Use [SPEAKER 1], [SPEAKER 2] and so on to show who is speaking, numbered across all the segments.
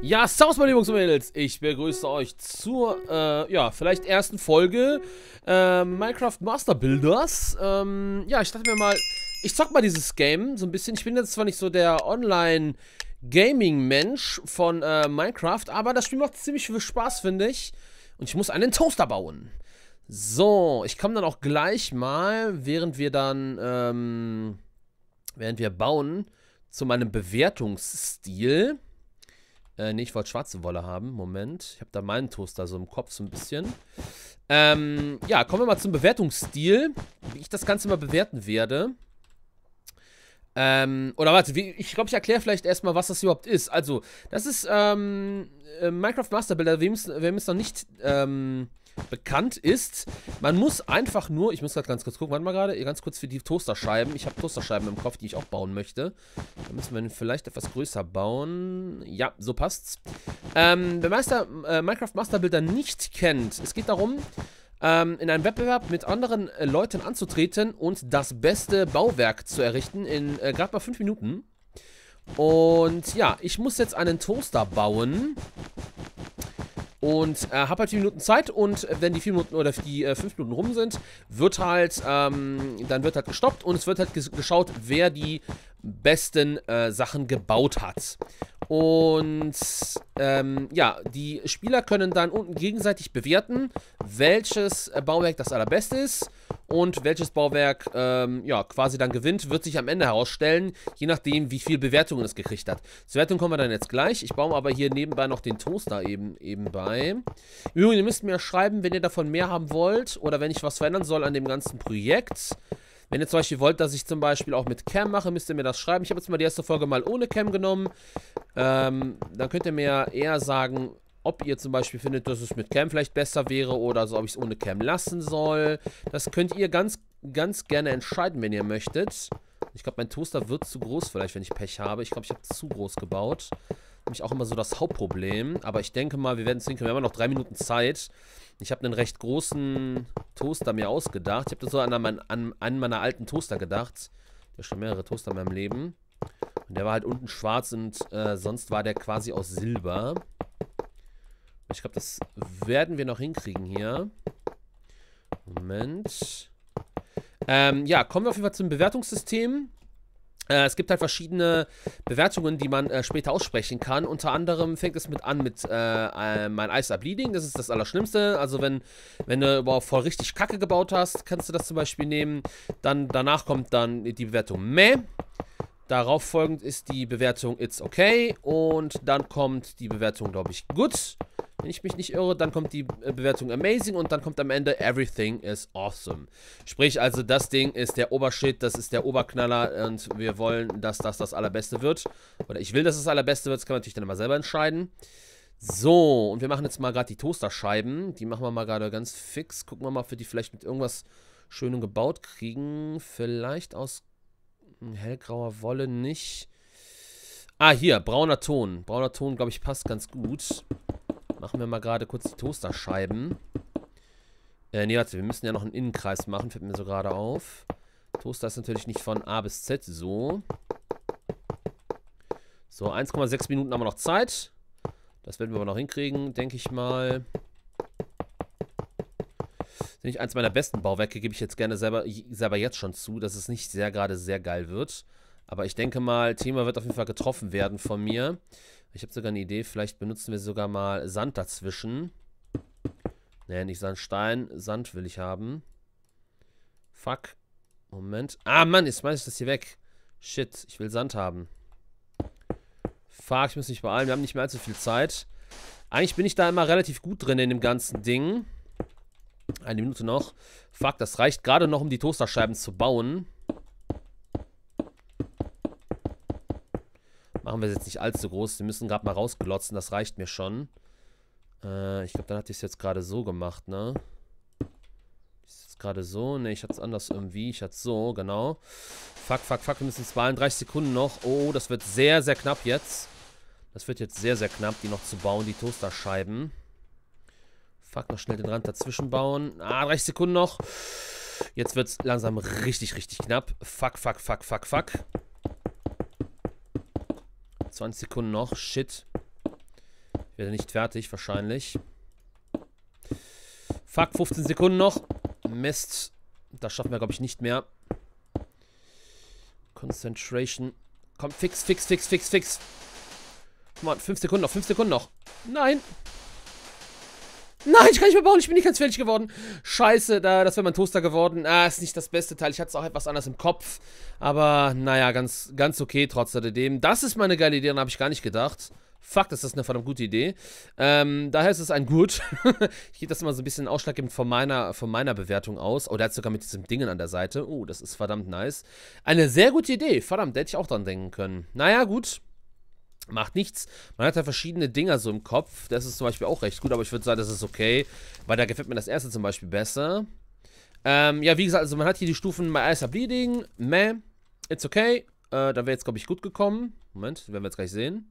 [SPEAKER 1] Ja, servus meine Jungs und Mädels, ich begrüße euch zur, ja, vielleicht ersten Folge Minecraft Master Builders. Ja, ich dachte mir mal, ich zock mal dieses Game so ein bisschen. Ich bin jetzt zwar nicht so der Online-Gaming-Mensch von Minecraft, aber das Spiel macht ziemlich viel Spaß, finde ich. Und ich muss einen Toaster bauen. So, ich komme dann auch gleich mal, während wir bauen, zu meinem Bewertungsstil. Ne, ich wollte schwarze Wolle haben. Moment. Ich habe da meinen Toaster so im Kopf so ein bisschen. Ja, kommen wir mal zum Bewertungsstil. Wie ich das Ganze mal bewerten werde. Oder warte, ich glaube, ich erkläre vielleicht erstmal, was das überhaupt ist. Also, das ist Minecraft Master Builder, wem es noch nicht bekannt ist. Man muss einfach nur, ich muss gerade ganz kurz gucken, warte mal gerade, ganz kurz für die Toasterscheiben. Ich habe Toasterscheiben im Kopf, die ich auch bauen möchte. Da müssen wir den vielleicht etwas größer bauen. Ja, so passt's. Wer Minecraft Master Builder nicht kennt, es geht darum, in einem Wettbewerb mit anderen Leuten anzutreten und das beste Bauwerk zu errichten in gerade mal 5 Minuten. Und ja, ich muss jetzt einen Toaster bauen. Und habe halt 4 Minuten Zeit und wenn die 4 Minuten oder die 5 Minuten rum sind, wird halt, dann wird halt gestoppt und es wird halt geschaut, wer die besten Sachen gebaut hat. Und ja, die Spieler können dann unten gegenseitig bewerten, welches Bauwerk das allerbeste ist und welches Bauwerk ja, quasi dann gewinnt, wird sich am Ende herausstellen, je nachdem, wie viel Bewertungen es gekriegt hat. Zur Wertung kommen wir dann jetzt gleich. Ich baue aber hier nebenbei noch den Toaster eben bei. Übrigens, ihr müsst mir schreiben, wenn ihr davon mehr haben wollt oder wenn ich was verändern soll an dem ganzen Projekt. Wenn ihr zum Beispiel wollt, dass ich zum Beispiel auch mit Cam mache, müsst ihr mir das schreiben. Ich habe jetzt mal die erste Folge mal ohne Cam genommen. Dann könnt ihr mir eher sagen, ob ihr zum Beispiel findet, dass es mit Cam vielleicht besser wäre oder so, ob ich es ohne Cam lassen soll. Das könnt ihr ganz gerne entscheiden, wenn ihr möchtet. Ich glaube, mein Toaster wird zu groß vielleicht, wenn ich Pech habe. Ich glaube, ich habe zu groß gebaut. Nämlich auch immer so das Hauptproblem. Aber ich denke mal, wir werden es hinkriegen. Wir haben noch 3 Minuten Zeit. Ich habe einen recht großen Toaster mir ausgedacht. Ich habe so an einen meiner alten Toaster gedacht. Ich habe schon mehrere Toaster in meinem Leben. Und der war halt unten schwarz und sonst war der quasi aus Silber. Ich glaube, das werden wir noch hinkriegen hier. Moment. Ja, kommen wir auf jeden Fall zum Bewertungssystem. Es gibt halt verschiedene Bewertungen, die man später aussprechen kann. Unter anderem fängt es an mit mein Ice Bleeding. Das ist das Allerschlimmste. Also wenn du überhaupt voll richtig Kacke gebaut hast, kannst du das zum Beispiel nehmen. Dann danach kommt dann die Bewertung Meh. Darauf folgend ist die Bewertung It's okay. Und dann kommt die Bewertung, glaube ich, Good. Wenn ich mich nicht irre, dann kommt die Bewertung Amazing und dann kommt am Ende Everything is awesome. Sprich also, das Ding ist der Obershit, das ist der Oberknaller und wir wollen, dass das Allerbeste wird. Oder ich will, dass das Allerbeste wird, das kann man natürlich dann immer selber entscheiden. So, und wir machen jetzt mal gerade die Toasterscheiben. Die machen wir mal gerade ganz fix. Gucken wir mal, ob wir die vielleicht mit irgendwas Schönem gebaut kriegen. Vielleicht aus hellgrauer Wolle nicht. Ah, hier, brauner Ton. Brauner Ton, glaube ich, passt ganz gut. Machen wir mal gerade kurz die Toasterscheiben. Nee, warte, wir müssen ja noch einen Innenkreis machen, fällt mir so gerade auf. Toaster ist natürlich nicht von A bis Z so. So, 1,6 Minuten haben wir noch Zeit. Das werden wir aber noch hinkriegen, denke ich mal. Das ist nicht eins meiner besten Bauwerke, gebe ich jetzt gerne selber jetzt schon zu, dass es nicht gerade sehr geil wird. Aber ich denke mal, Thema wird auf jeden Fall getroffen werden von mir. Ich habe sogar eine Idee, vielleicht benutzen wir sogar mal Sand dazwischen. Ne, nicht Sandstein, Sand will ich haben. Fuck. Moment. Ah, Mann, jetzt schmeiß ich das hier weg. Shit, ich will Sand haben. Fuck, ich muss mich beeilen, wir haben nicht mehr allzu viel Zeit. Eigentlich bin ich da immer relativ gut drin in dem ganzen Ding. Eine Minute noch. Fuck, das reicht gerade noch, um die Toasterscheiben zu bauen. Machen wir es jetzt nicht allzu groß. Die müssen gerade mal rausglotzen. Das reicht mir schon. Ich glaube, dann hatte ich es jetzt gerade so gemacht, ne? Ist es jetzt gerade so? Ne, ich hatte es anders irgendwie. Ich hatte es so, genau. Fuck. Wir müssen es beeilen. 30 Sekunden noch. Oh, das wird sehr, sehr knapp jetzt. Das wird jetzt sehr, sehr knapp, die noch zu bauen, die Toasterscheiben. Fuck, noch schnell den Rand dazwischen bauen. Ah, 30 Sekunden noch. Jetzt wird es langsam richtig, richtig knapp. Fuck. 20 Sekunden noch. Shit. Ich werde nicht fertig, wahrscheinlich. Fuck, 15 Sekunden noch. Mist. Das schaffen wir, glaube ich, nicht mehr. Concentration. Komm, fix. Komm mal, 5 Sekunden noch, 5 Sekunden noch. Nein. Nein, ich kann nicht mehr bauen. Ich bin nicht ganz fertig geworden. Scheiße, das wäre mein Toaster geworden. Ist nicht das beste Teil. Ich hatte es auch etwas anders im Kopf. Aber, naja, ganz okay trotz alledem. Das ist mal eine geile Idee, daran habe ich gar nicht gedacht. Fuck, das ist eine verdammt gute Idee. Daher ist es ein Gut. Ich gebe das mal so ein bisschen ausschlaggebend von meiner Bewertung aus. Oh, der hat sogar mit diesem Dingen an der Seite. Oh, das ist verdammt nice. Eine sehr gute Idee. Verdammt, da hätte ich auch dran denken können. Naja, gut. Macht nichts. Man hat ja verschiedene Dinger so im Kopf. Das ist zum Beispiel auch recht gut, aber ich würde sagen, das ist okay. Weil da gefällt mir das erste zum Beispiel besser. Ja, wie gesagt, also man hat hier die Stufen My Eyes are Bleeding, Meh, It's okay. Da wäre jetzt, glaube ich, gut gekommen. Moment, werden wir jetzt gleich sehen.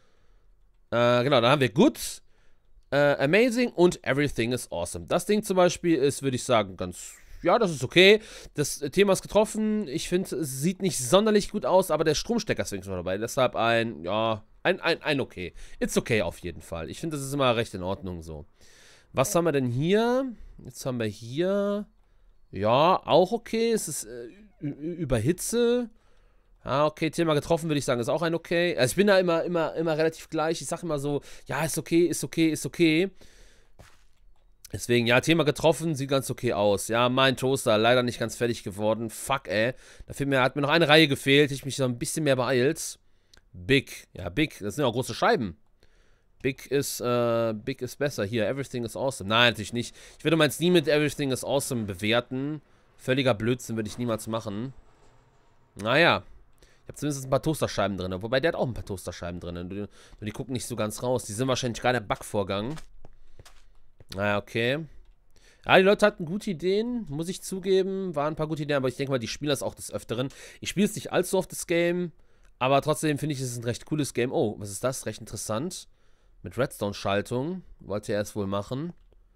[SPEAKER 1] Genau, dann haben wir Good, Amazing und Everything is Awesome. Das Ding zum Beispiel ist, würde ich sagen, ganz... Ja, das ist okay. Das Thema ist getroffen. Ich finde, es sieht nicht sonderlich gut aus, aber der Stromstecker ist wenigstens noch dabei. Deshalb ein okay. It's okay auf jeden Fall. Ich finde, das ist immer recht in Ordnung so. Was haben wir denn hier? Jetzt haben wir hier... Ja, auch okay. Es ist über Hitze. Ah, okay, Thema getroffen, würde ich sagen, ist auch ein okay. Also ich bin da immer relativ gleich. Ich sage immer so, ja, ist okay. Deswegen, ja, Thema getroffen, sieht ganz okay aus. Ja, mein Toaster, leider nicht ganz fertig geworden. Fuck, ey. Hat mir noch eine Reihe gefehlt. Hätte ich mich noch ein bisschen mehr beeilt. Big. Ja, Big. Das sind ja auch große Scheiben. Big ist besser. Hier, Everything is Awesome. Nein, natürlich nicht. Ich würde meins nie mit Everything is Awesome bewerten. Völliger Blödsinn würde ich niemals machen. Naja. Ich habe zumindest ein paar Toasterscheiben drin. Wobei, der hat auch ein paar Toasterscheiben drin. Nur die gucken nicht so ganz raus. Die sind wahrscheinlich gerade im Backvorgang. Naja, okay. Ja, die Leute hatten gute Ideen, muss ich zugeben. Waren ein paar gute Ideen, aber ich denke mal, die spielen das auch des Öfteren. Ich spiele es nicht allzu oft, das Game. Aber trotzdem finde ich, es ist ein recht cooles Game. Oh, was ist das? Recht interessant. Mit Redstone-Schaltung. Wollte er es wohl machen.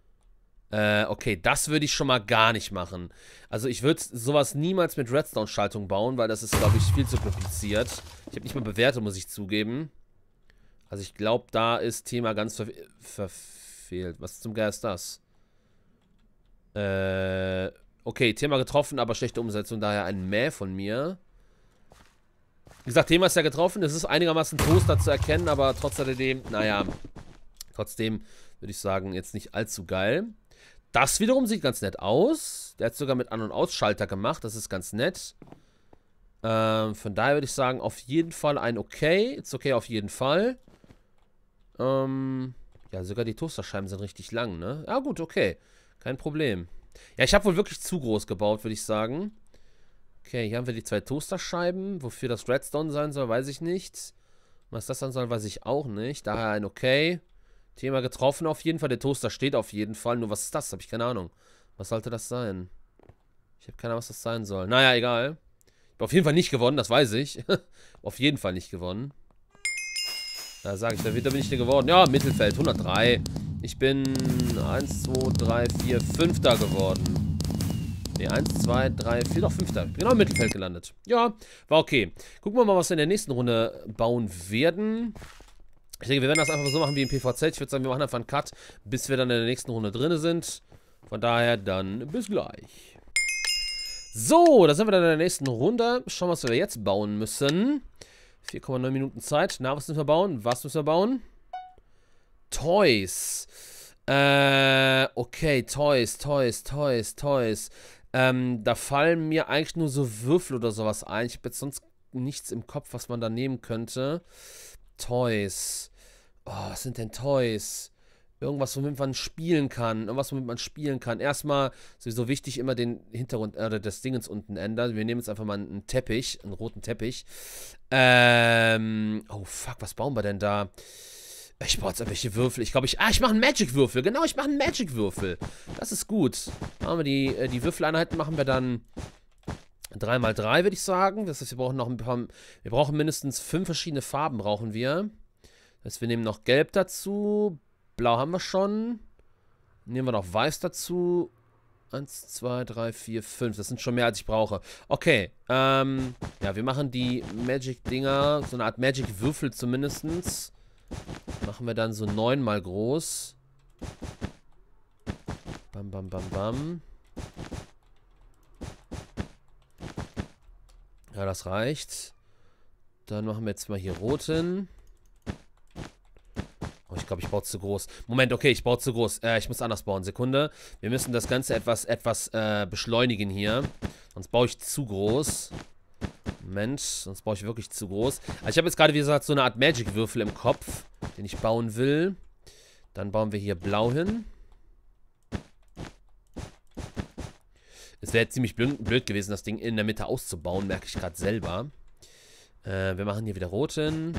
[SPEAKER 1] Okay, das würde ich schon mal gar nicht machen. Also ich würde sowas niemals mit Redstone-Schaltung bauen, weil das ist, glaube ich, viel zu kompliziert. Ich habe nicht mal bewertet, muss ich zugeben. Also ich glaube, da ist Thema ganz verfehlt. Was zum Geier ist das? Okay, Thema getroffen, aber schlechte Umsetzung, daher ein Mäh von mir. Wie gesagt, Thema ist ja getroffen, es ist einigermaßen Toaster zu erkennen, aber trotz alledem, naja, trotzdem würde ich sagen, jetzt nicht allzu geil. Das wiederum sieht ganz nett aus. Der hat sogar mit An- und Ausschalter gemacht, das ist ganz nett. Von daher würde ich sagen, auf jeden Fall ein okay. It's okay auf jeden Fall. Ja, sogar die Toasterscheiben sind richtig lang, ne? Ja gut, okay. Kein Problem. Ja, ich habe wohl wirklich zu groß gebaut, würde ich sagen. Okay, hier haben wir die 2 Toasterscheiben. Wofür das Redstone sein soll, weiß ich nicht. Was das dann soll, weiß ich auch nicht. Daher ein okay. Thema getroffen auf jeden Fall. Der Toaster steht auf jeden Fall. Nur was ist das? Habe ich keine Ahnung. Was sollte das sein? Ich habe keine Ahnung, was das sein soll. Naja, egal. Ich habe auf jeden Fall nicht gewonnen, das weiß ich. Auf jeden Fall nicht gewonnen. Da sage ich, da bin ich denn geworden. Ja, Mittelfeld, 103. Ich bin 1, 2, 3, 4, 5. geworden. Ne, 1, 2, 3, 4, doch 5. Ich bin genau im Mittelfeld gelandet. Ja, war okay. Gucken wir mal, was wir in der nächsten Runde bauen werden. Ich denke, wir werden das einfach so machen wie im PvZ. Ich würde sagen, wir machen einfach einen Cut, bis wir dann in der nächsten Runde drin sind. Von daher dann bis gleich. So, da sind wir dann in der nächsten Runde. Schauen wir, was wir jetzt bauen müssen. 4,9 Minuten Zeit. Na, was müssen wir bauen? Was müssen wir bauen? Toys. Okay, Toys. Da fallen mir eigentlich nur so Würfel oder sowas ein. Ich habe jetzt sonst nichts im Kopf, was man da nehmen könnte. Toys. Oh, was sind denn Toys? Irgendwas, womit man spielen kann. Erstmal sowieso wichtig, immer den Hintergrund des Dingens unten ändern. Wir nehmen jetzt einfach mal einen Teppich, einen roten Teppich. Oh fuck, was bauen wir denn da? Ich brauche jetzt irgendwelche Würfel. Ich glaube, ich mache einen Magic-Würfel. Genau, ich mache einen Magic-Würfel. Das ist gut. Machen wir die Würfeleinheiten machen wir dann 3×3, würde ich sagen. Das heißt, wir brauchen noch ein paar. Wir brauchen mindestens 5 verschiedene Farben, brauchen wir. Das heißt, wir nehmen noch Gelb dazu. Blau haben wir schon. Nehmen wir noch Weiß dazu. 1, 2, 3, 4, 5. Das sind schon mehr, als ich brauche. Okay. Ja, wir machen die Magic-Dinger. So eine Art Magic-Würfel zumindest. Machen wir dann so 9 mal groß. Bam, bam, bam, bam. Ja, das reicht. Dann machen wir jetzt mal hier roten. Oh, ich glaube, ich baue zu groß. Moment, okay, ich baue zu groß. Ich muss anders bauen. Sekunde. Wir müssen das Ganze etwas beschleunigen hier. Sonst baue ich zu groß. Moment, sonst baue ich wirklich zu groß. Also ich habe jetzt gerade, wie gesagt, so eine Art Magic-Würfel im Kopf, den ich bauen will. Dann bauen wir hier blau hin. Es wäre ziemlich blöd gewesen, das Ding in der Mitte auszubauen, merke ich gerade selber. Wir machen hier wieder rot hin.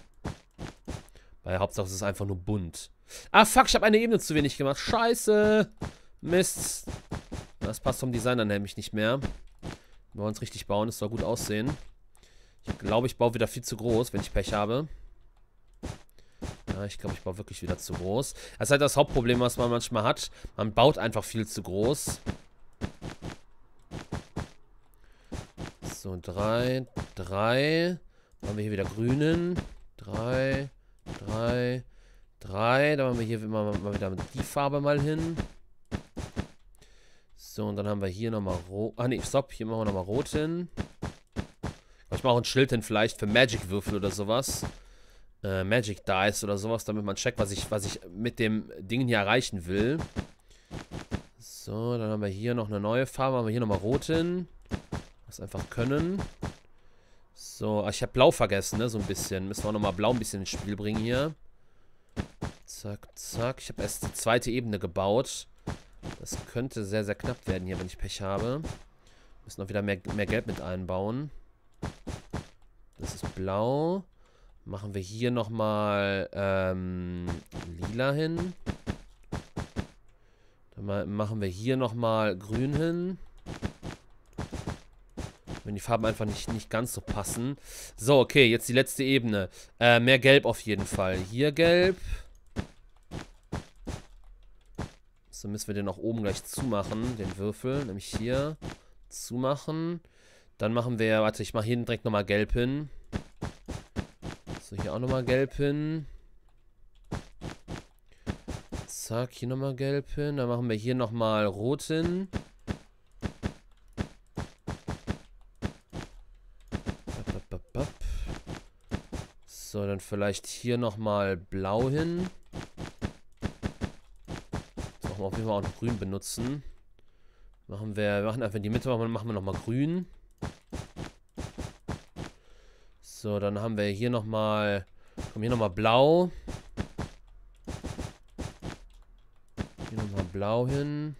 [SPEAKER 1] Weil Hauptsache es ist einfach nur bunt. Ah, fuck, ich habe eine Ebene zu wenig gemacht. Scheiße. Mist. Das passt vom Design dann nämlich nicht mehr. Wir wollen es richtig bauen, es soll gut aussehen. Ich glaube, ich baue wieder viel zu groß, wenn ich Pech habe. Ja, ich glaube, ich baue wirklich wieder zu groß. Das ist halt das Hauptproblem, was man manchmal hat. Man baut einfach viel zu groß. So, 3. Dann haben wir hier wieder grünen. 3. Dann machen wir hier mal wieder die Farbe mal hin. So, und dann haben wir hier nochmal rot. Ah, ne, stopp. Hier machen wir nochmal rot hin. Ich mache auch ein Schild hin vielleicht für Magic-Würfel oder sowas. Magic Dice oder sowas, damit man checkt, was ich mit dem Ding hier erreichen will. So, dann haben wir hier noch eine neue Farbe. Haben wir hier nochmal rot hin. Was einfach können. So, ich habe blau vergessen, ne, so ein bisschen. Müssen wir nochmal blau ein bisschen ins Spiel bringen hier. Zack, zack. Ich habe erst die zweite Ebene gebaut. Das könnte sehr, sehr knapp werden hier, wenn ich Pech habe. Müssen auch wieder mehr Gelb mit einbauen. Das ist blau. Machen wir hier nochmal lila hin. Dann machen wir hier nochmal grün hin. Wenn die Farben einfach nicht ganz so passen. So, okay, jetzt die letzte Ebene. Mehr Gelb auf jeden Fall. Hier Gelb. So müssen wir den auch oben gleich zumachen, den Würfel. Nämlich hier zumachen. Dann machen wir, warte, ich mache hier direkt nochmal Gelb hin. So, hier auch nochmal Gelb hin. Zack, hier nochmal Gelb hin. Dann machen wir hier nochmal Rot hin. So, dann vielleicht hier nochmal Blau hin. So, auf jeden Fall auch noch Grün benutzen. Wir machen einfach in die Mitte, machen wir nochmal Grün. So, dann haben wir hier nochmal, hier nochmal Blau. Hier nochmal Blau hin.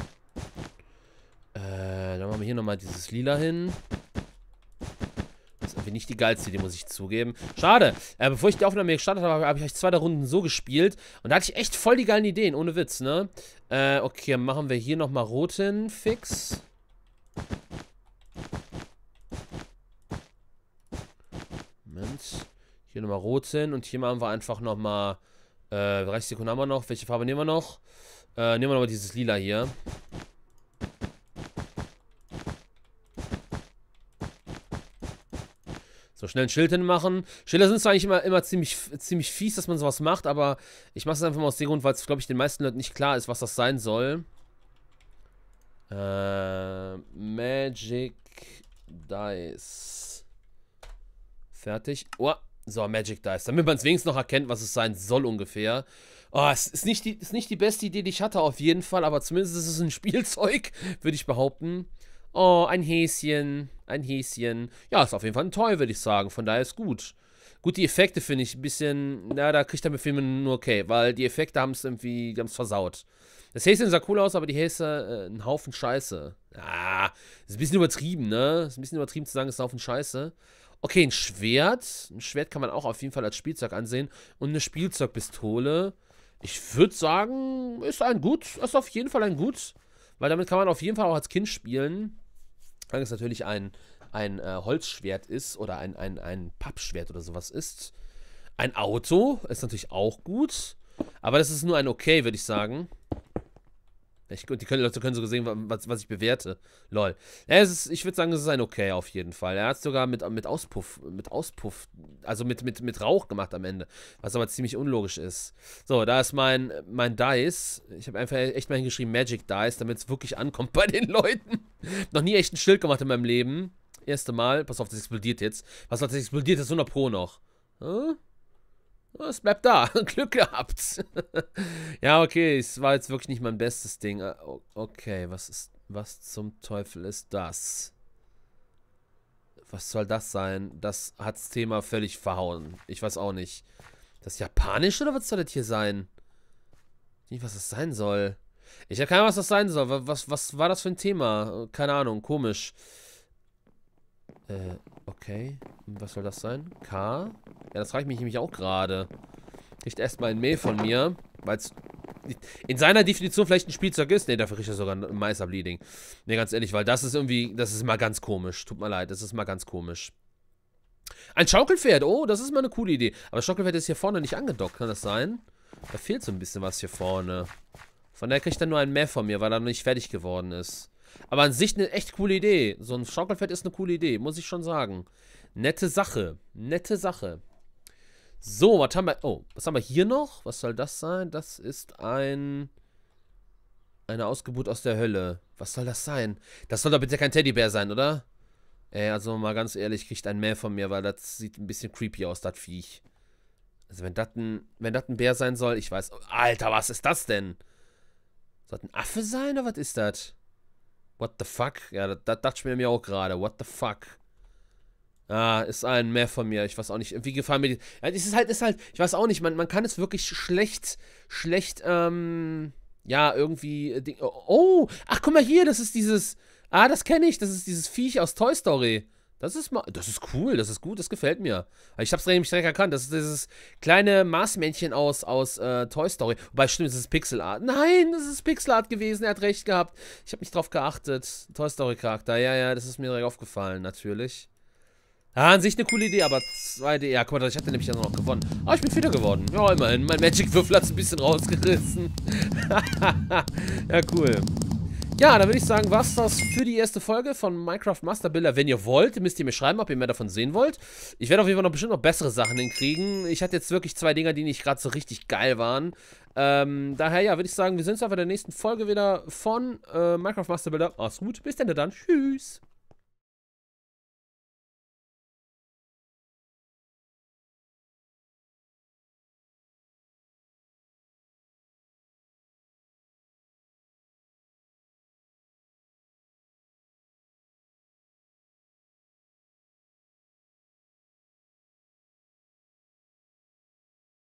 [SPEAKER 1] Dann machen wir hier nochmal dieses Lila hin. Das ist irgendwie nicht die geilste Idee, muss ich zugeben. Schade. Bevor ich die Aufnahme gestartet habe, habe ich euch 2 der Runden so gespielt. Und da hatte ich echt voll die geilen Ideen, ohne Witz, ne? Okay, dann machen wir hier nochmal Rot hin, fix. Moment. Hier nochmal Rot hin. Und hier machen wir einfach nochmal 30 Sekunden haben wir noch. Welche Farbe nehmen wir noch? Nehmen wir nochmal dieses Lila hier. So, schnell ein Schild hinmachen. Schilder sind zwar eigentlich immer ziemlich fies, dass man sowas macht, aber ich mache es einfach mal aus dem Grund, weil es, glaube ich, den meisten Leuten nicht klar ist, was das sein soll. Magic Dice. Fertig. Oh, so, Magic Dice. Damit man es wenigstens noch erkennt, was es sein soll ungefähr. Oh, es ist nicht die beste Idee, die ich hatte, auf jeden Fall, aber zumindest ist es ein Spielzeug, würde ich behaupten. Oh, ein Häschen. Ein Häschen. Ja, ist auf jeden Fall ein Toy, würde ich sagen. Von daher ist gut. Gut, die Effekte finde ich ein bisschen. Na, da kriegt er mir Filmen nur okay, weil die Effekte haben es irgendwie. Die haben es versaut. Das Häschen sah cool aus, aber die Häse, ein Haufen Scheiße. Ah, ist ein bisschen übertrieben, ne? Ist ein bisschen übertrieben zu sagen, es ist ein Haufen Scheiße. Okay, ein Schwert. Ein Schwert kann man auch auf jeden Fall als Spielzeug ansehen. Und eine Spielzeugpistole. Ich würde sagen, ist Ist auf jeden Fall ein Gut. Weil damit kann man auf jeden Fall auch als Kind spielen. Wenn es natürlich ein Holzschwert ist oder ein Pappschwert oder sowas ist. Ein Auto ist natürlich auch gut. Aber das ist nur ein Okay, würde ich sagen. Die Leute können sogar sehen, was ich bewerte. Lol. Ja, ich würde sagen, es ist ein Okay auf jeden Fall. Er hat es sogar mit Auspuff, also mit Rauch gemacht am Ende. Was aber ziemlich unlogisch ist. So, da ist mein Dice. Ich habe einfach echt mal hingeschrieben Magic Dice, damit es wirklich ankommt bei den Leuten. Noch nie echt ein Schild gemacht in meinem Leben. Erste Mal. Pass auf, das explodiert jetzt. Was hat das explodiert? Das ist 100 Pro noch. Hm? Es bleibt da. Glück gehabt. Ja, okay. Es war jetzt wirklich nicht mein bestes Ding. Okay, was zum Teufel ist das? Was soll das sein? Das hat das Thema völlig verhauen. Ich weiß auch nicht. Das Japanisch oder was soll das hier sein? Nicht, was das sein soll. Ich habe keine Ahnung, was das sein soll. Was war das für ein Thema? Keine Ahnung, komisch. Okay. Was soll das sein? K? Ja, das frage ich mich nämlich auch gerade. Kriegt erstmal ein Mail von mir, weil es in seiner Definition vielleicht ein Spielzeug ist. Ne, dafür kriegt er sogar ein Meister Bleeding. Ne, ganz ehrlich, weil das ist irgendwie, das ist mal ganz komisch. Tut mir leid, das ist mal ganz komisch. Ein Schaukelpferd, oh, das ist mal eine coole Idee. Aber das Schaukelpferd ist hier vorne nicht angedockt, kann das sein? Da fehlt so ein bisschen was hier vorne. Von daher kriegt er nur ein Mehr von mir, weil er noch nicht fertig geworden ist. Aber an sich eine echt coole Idee. So ein Schaukelpferd ist eine coole Idee, muss ich schon sagen. Nette Sache. Nette Sache. So, was haben wir... Oh, was haben wir hier noch? Was soll das sein? Das ist eine Ausgeburt aus der Hölle. Was soll das sein? Das soll doch bitte kein Teddybär sein, oder? Also mal ganz ehrlich, kriegt ein Mehr von mir, weil das sieht ein bisschen creepy aus, das Viech. Also wenn das ein Bär sein soll, ich weiß... Alter, was ist das denn? Soll das ein Affe sein, oder was ist das? What the fuck? Ja, das dachte ich mir auch gerade. What the fuck? Ah, ist ein Mehr von mir. Ich weiß auch nicht. Wie gefallen mir die... Ja, es ist halt, ich weiß auch nicht, man kann es wirklich schlecht, ja, irgendwie... Oh, ach, guck mal hier, das ist dieses... Ah, das kenne ich. Das ist dieses Viech aus Toy Story. Das ist cool, das ist gut, das gefällt mir. Ich hab's nämlich direkt erkannt. Das ist dieses kleine Marsmännchen aus Toy Story. Wobei, stimmt, es ist Pixelart. Nein, das ist Pixelart gewesen, er hat recht gehabt. Ich habe nicht drauf geachtet. Toy Story Charakter, ja, das ist mir direkt aufgefallen, natürlich. Ja, an sich eine coole Idee, aber 2D. Ja, guck mal, ich hatte nämlich ja noch gewonnen. Ah, ich bin Vierter geworden. Ja, immerhin. Mein Magic-Würfel hat es ein bisschen rausgerissen. Ja, cool. Ja, dann würde ich sagen, war's das für die erste Folge von Minecraft Master Builder. Wenn ihr wollt, müsst ihr mir schreiben, ob ihr mehr davon sehen wollt. Ich werde auf jeden Fall bestimmt noch bessere Sachen hinkriegen. Ich hatte jetzt wirklich 2 Dinger, die nicht gerade so richtig geil waren. Daher, ja, würde ich sagen, wir sehen uns einfach in der nächsten Folge wieder von Minecraft Master Builder. Mach's gut, bis dann. Tschüss.